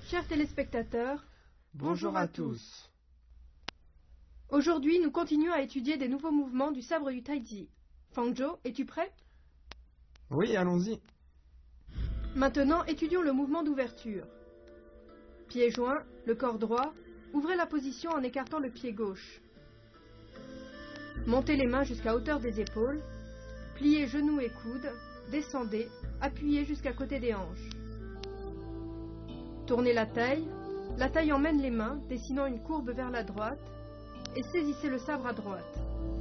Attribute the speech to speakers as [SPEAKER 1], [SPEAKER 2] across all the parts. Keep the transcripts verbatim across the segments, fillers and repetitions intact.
[SPEAKER 1] Chers téléspectateurs,
[SPEAKER 2] bonjour à tous.
[SPEAKER 1] Aujourd'hui, nous continuons à étudier des nouveaux mouvements du sabre du Taiji. Fangzhou, es-tu prêt?
[SPEAKER 2] Oui, allons-y.
[SPEAKER 1] Maintenant, étudions le mouvement d'ouverture. Pied joint, le corps droit, ouvrez la position en écartant le pied gauche. Montez les mains jusqu'à hauteur des épaules, pliez genoux et coudes, descendez, appuyez jusqu'à côté des hanches. Tournez la taille, la taille emmène les mains, dessinant une courbe vers la droite, et saisissez le sabre à droite.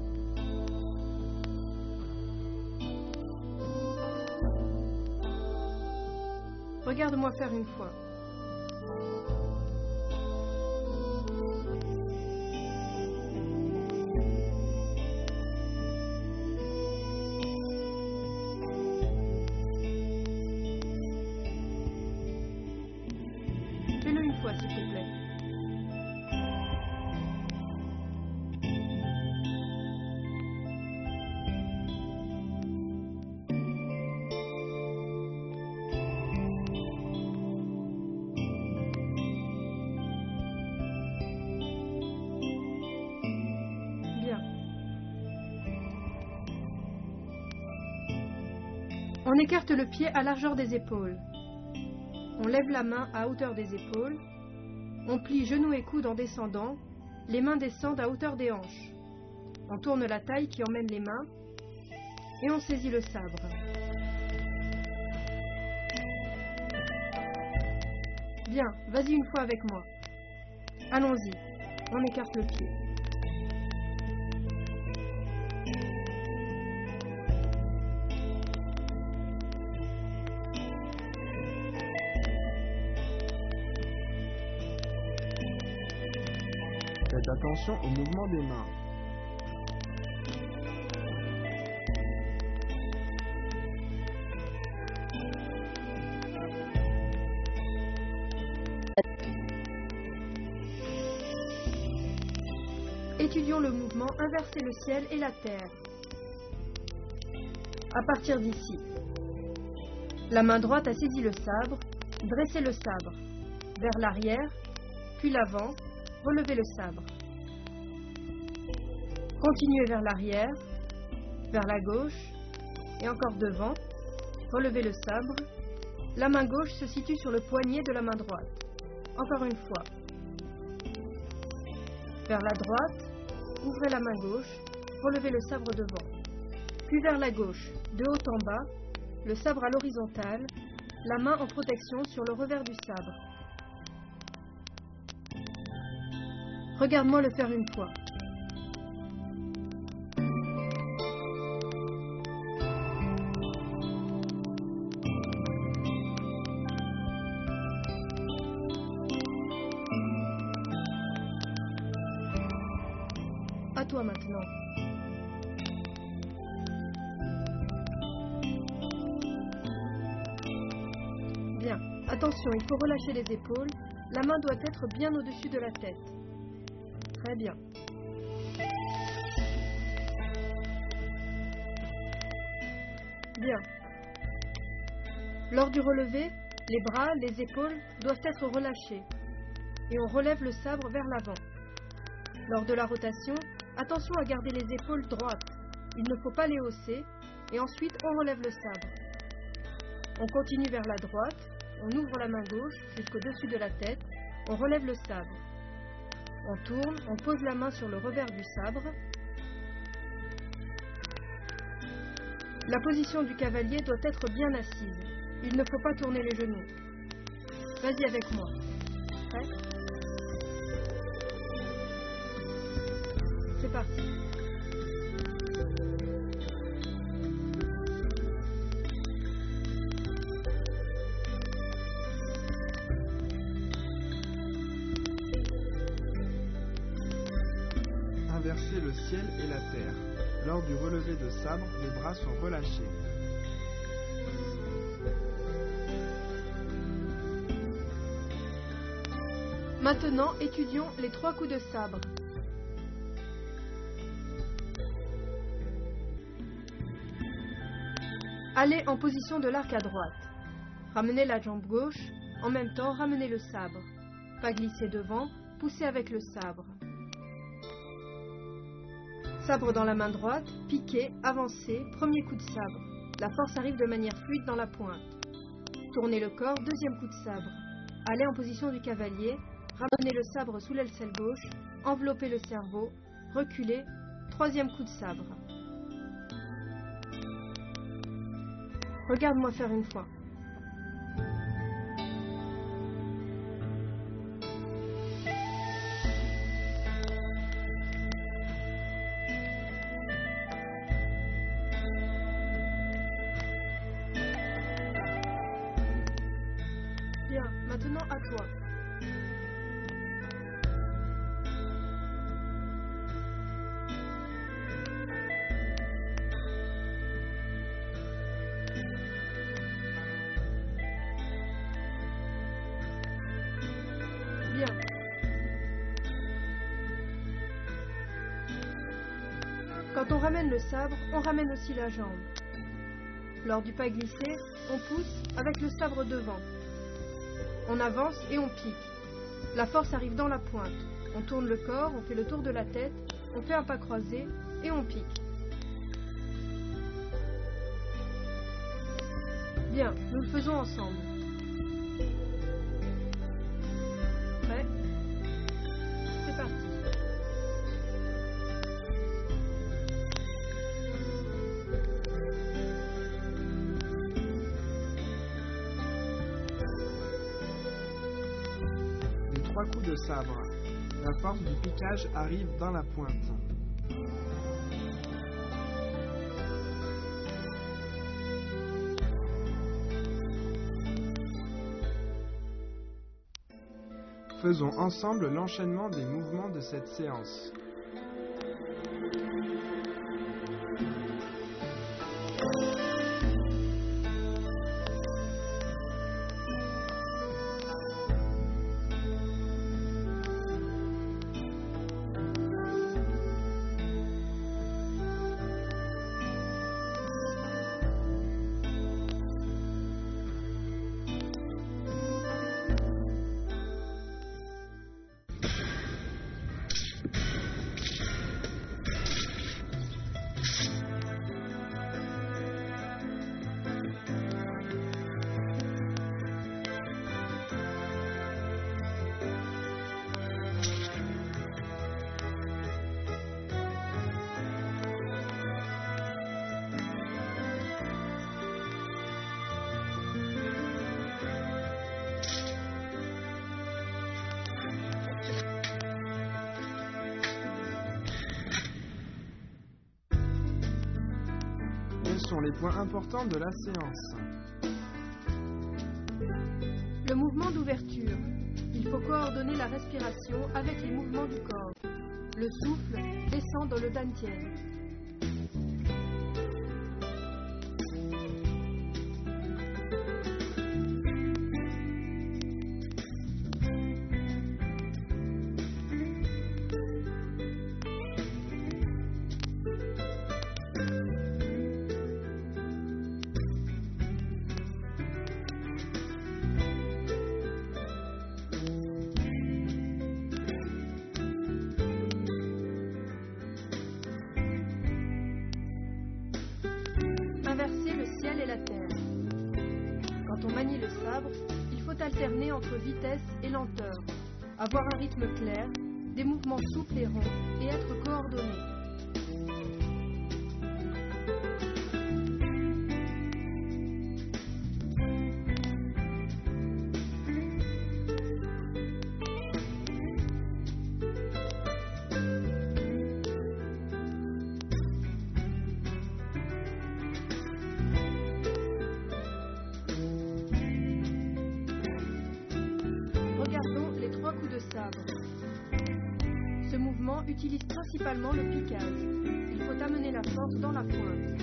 [SPEAKER 1] Regarde-moi faire une fois. Fais-le une fois, s'il te plaît. Bien. On écarte le pied à largeur des épaules. On lève la main à hauteur des épaules. On plie genoux et coudes en descendant. Les mains descendent à hauteur des hanches. On tourne la taille qui emmène les mains. Et on saisit le sabre. Bien, vas-y une fois avec moi. Allons-y. On écarte le pied.
[SPEAKER 2] Faites attention au mouvement des mains.
[SPEAKER 1] Étudions le mouvement inverser le ciel et la terre. À partir d'ici, la main droite a saisi le sabre, dressez le sabre, vers l'arrière, puis l'avant, relevez le sabre. Continuez vers l'arrière, vers la gauche, et encore devant, relevez le sabre. La main gauche se situe sur le poignet de la main droite. Encore une fois. Vers la droite, ouvrez la main gauche, relevez le sabre devant. Puis vers la gauche, de haut en bas, le sabre à l'horizontale, la main en protection sur le revers du sabre. Regarde-moi le faire une fois. À toi maintenant. Bien. Attention, il faut relâcher les épaules. La main doit être bien au-dessus de la tête. Très bien. Bien. Lors du relevé, les bras, les épaules doivent être relâchés. Et on relève le sabre vers l'avant. Lors de la rotation, attention à garder les épaules droites. Il ne faut pas les hausser. Et ensuite, on relève le sabre. On continue vers la droite. On ouvre la main gauche jusqu'au-dessus de la tête. On relève le sabre. On tourne, on pose la main sur le revers du sabre. La position du cavalier doit être bien assise. Il ne faut pas tourner les genoux. Vas-y avec moi. Prêt? C'est parti.
[SPEAKER 2] Inverser le ciel et la terre. Lors du relevé de sabre, les bras sont relâchés.
[SPEAKER 1] Maintenant, étudions les trois coups de sabre. Allez en position de l'arc à droite. Ramenez la jambe gauche, En même temps, ramenez le sabre. Pas glisser devant, poussez avec le sabre. Sabre dans la main droite, piquez, avancez, premier coup de sabre. La force arrive de manière fluide dans la pointe. Tournez le corps, deuxième coup de sabre. Allez en position du cavalier, ramenez le sabre sous l'aisselle gauche, enveloppez le cerveau, reculez, troisième coup de sabre. Regarde-moi faire une fois. Bien, maintenant à toi. Bien. Quand on ramène le sabre, on ramène aussi la jambe. Lors du pas glissé, on pousse avec le sabre devant. On avance et on pique. La force arrive dans la pointe. On tourne le corps, on fait le tour de la tête, on fait un pas croisé et on pique. Bien, nous le faisons ensemble. Prêt? C'est parti.
[SPEAKER 2] Les trois coups de sabre. La force du piquage arrive dans la pointe. Faisons ensemble l'enchaînement des mouvements de cette séance. Quels sont les points importants de la séance?
[SPEAKER 1] Le mouvement d'ouverture. Il faut coordonner la respiration avec les mouvements du corps. Le souffle descend dans le dantian. Inverser le ciel et la terre. Quand on manie le sabre, il faut alterner entre vitesse et lenteur, avoir un rythme clair, des mouvements souples et ronds et être coordonné. Regardons les trois coups de sabre. Ce mouvement utilise principalement le piquage. Il faut amener la force dans la pointe.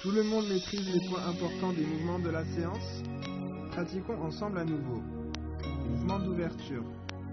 [SPEAKER 2] Tout le monde maîtrise les points importants des mouvements de la séance? Pratiquons ensemble à nouveau. Mouvement d'ouverture.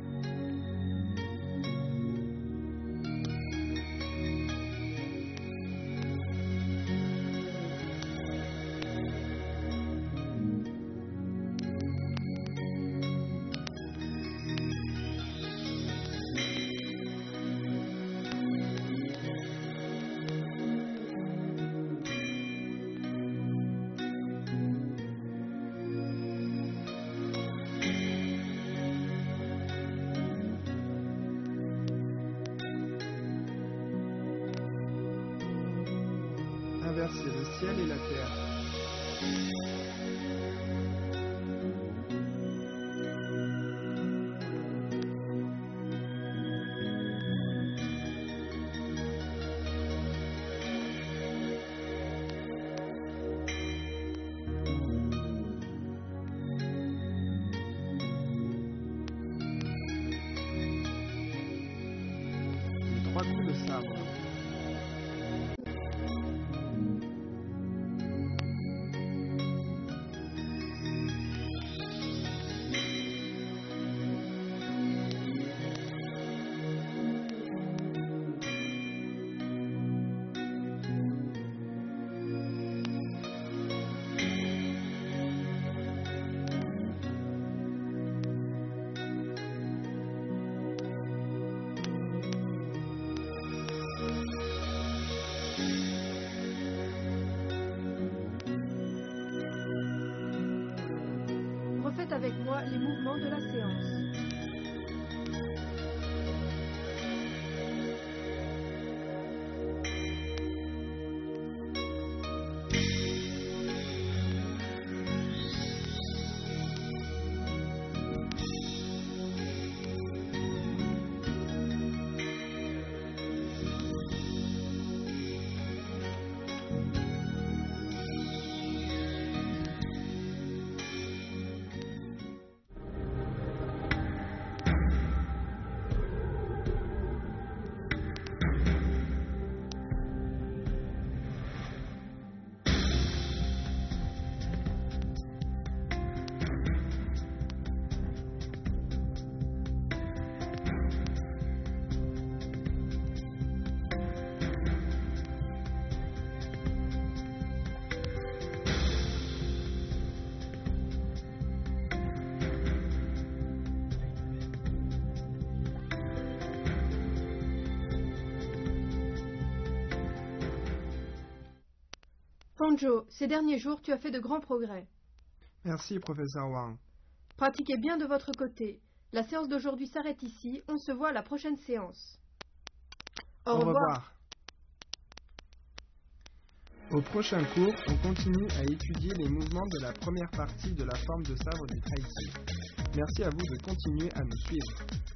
[SPEAKER 2] Inverser le ciel et la terre. Les trois coups de sabre.
[SPEAKER 1] Refaites avec moi les mouvements de la séance. Ponjo, ces derniers jours, tu as fait de grands progrès.
[SPEAKER 2] Merci, professeur Wang.
[SPEAKER 1] Pratiquez bien de votre côté. La séance d'aujourd'hui s'arrête ici. On se voit à la prochaine séance. Au,
[SPEAKER 2] Au
[SPEAKER 1] revoir.
[SPEAKER 2] revoir. Au prochain cours, on continue à étudier les mouvements de la première partie de la forme de sabre du Tai Chi. Merci à vous de continuer à nous suivre.